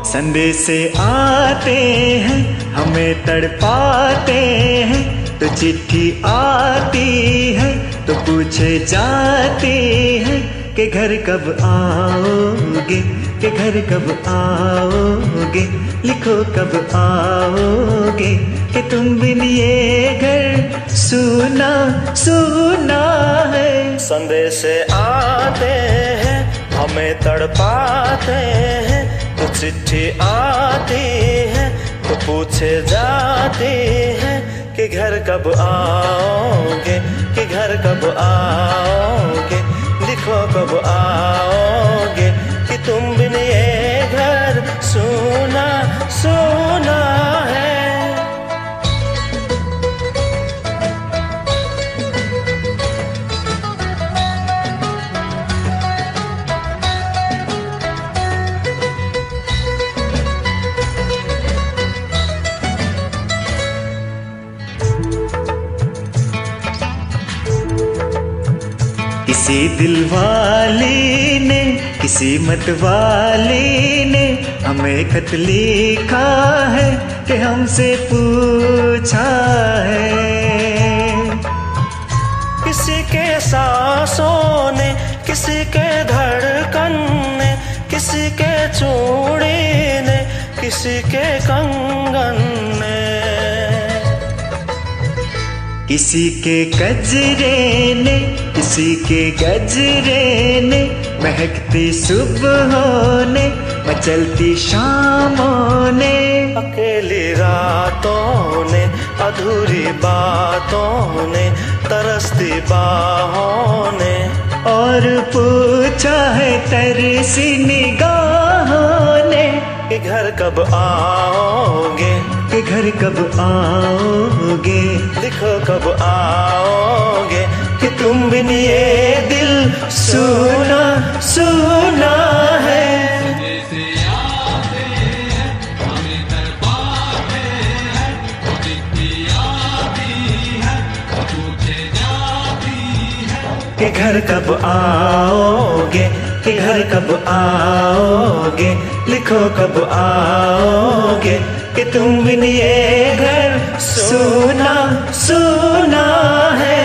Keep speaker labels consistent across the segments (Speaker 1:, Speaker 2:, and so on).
Speaker 1: संदेश आते हैं हमें तड़पाते हैं, तो चिट्ठी आती है तो पूछे जाते हैं कि घर कब आओगे, कि घर कब आओगे, लिखो कब आओगे, कि तुम बिन ये घर सुना सुना है।
Speaker 2: संदेश आते हैं हमें तड़पाते हैं, तो चिट्ठी आती है तो पूछे जाते हैं कि घर कब आओगे, कि घर कब आओगे, लिखो कब आओगे, कि तुम बिन ये घर सुना सुना है।
Speaker 1: किसी दिल वाली ने, किसी मत वाली ने हमें खत लिखा है कि हमसे पूछा है।
Speaker 2: किसी के सांसों ने, किसी के धड़कन ने, किसी के चूड़ी ने, किसी के कंगन ने,
Speaker 1: किसी के गजरे ने, किसी के गजरे ने, महकती सुबहों ने, मचलती शामों ने,
Speaker 2: अकेली रातों ने, अधूरी बातों ने, तरसती बाहों ने,
Speaker 1: और पूछा है तरसी निगाहों ने
Speaker 2: कि घर कब आओगे,
Speaker 1: कि घर कब आओगे,
Speaker 2: लिखो कब आओगे, कि तुम बिन ये दिल सुना सुना है।
Speaker 1: कि घर कब आओगे, कि घर कब आओगे, लिखो कब आओगे, कि तुम बिन ये घर सुना सुना है।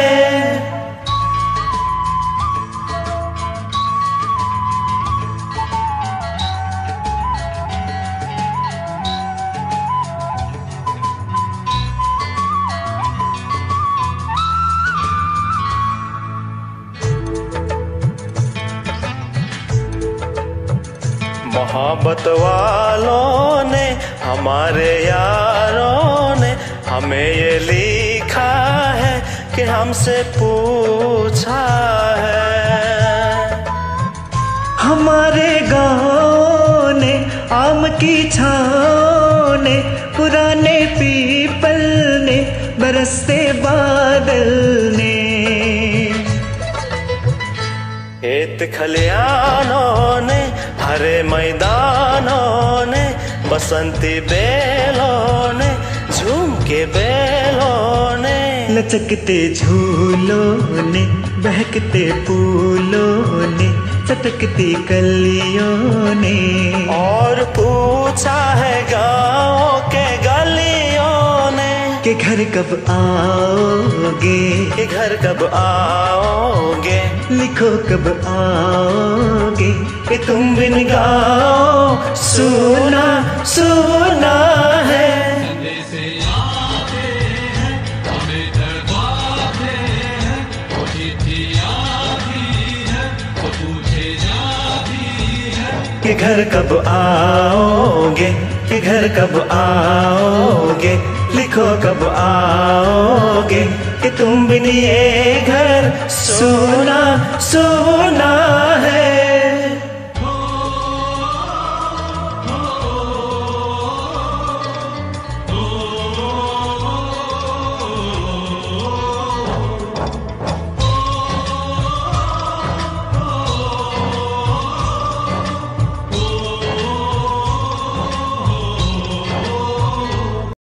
Speaker 2: मोहब्बत वालों ने, हमारे यारों ने हमें ये लिखा है कि हमसे पूछा है।
Speaker 1: हमारे गाँव ने, आम की छाँव ने, पुराने पीपल ने, बरसते बादल ने,
Speaker 2: खेत खलियानों ने, हरे मैदानों ने, बसंती बेलों ने, झूम के बेलों ने,
Speaker 1: लचकते झूलों ने, बहकते फूलों ने, चटकती कलियों ने,
Speaker 2: और पूछा है गाँव के गलियों ने
Speaker 1: कि घर कब आओगे,
Speaker 2: कि घर कब आओगे,
Speaker 1: लिखो कब आओगे, कि तुम बिन गाँव सुना सुना है। कि घर कब आओगे, कि घर कब आओगे, लिखो कब आओगे, कि तुम बिन ये घर सुना सुना है।